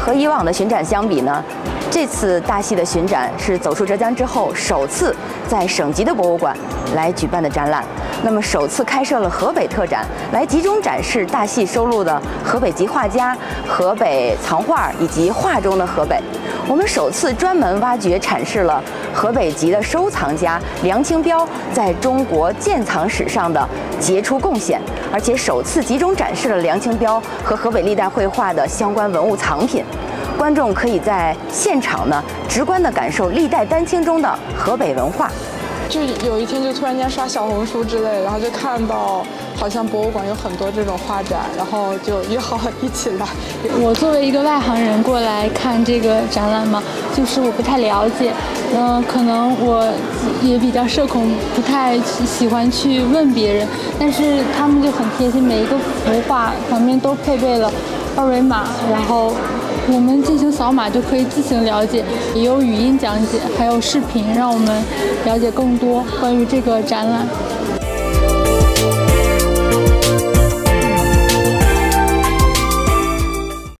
和以往的巡展相比呢，这次大戏的巡展是走出浙江之后首次在省级的博物馆来举办的展览。那么首次开设了河北特展，来集中展示大戏收录的河北籍画家、河北藏画以及画中的河北。我们首次专门挖掘阐释了河北籍的收藏家梁清标在中国鉴藏史上的杰出贡献，而且首次集中展示了梁清标和河北历代绘画的相关文物藏品。观众可以在现场呢直观地感受历代丹青中的河北文化。 就有一天就突然间刷小红书之类，然后就看到好像博物馆有很多这种画展，然后就约好了一起来。 我作为一个外行人过来看这个展览嘛，就是我不太了解，可能我也比较社恐，不太喜欢去问别人，但是他们就很贴心，每一个幅画旁边都配备了二维码，然后我们进行扫码就可以自行了解，也有语音讲解，还有视频，让我们了解更多关于这个展览。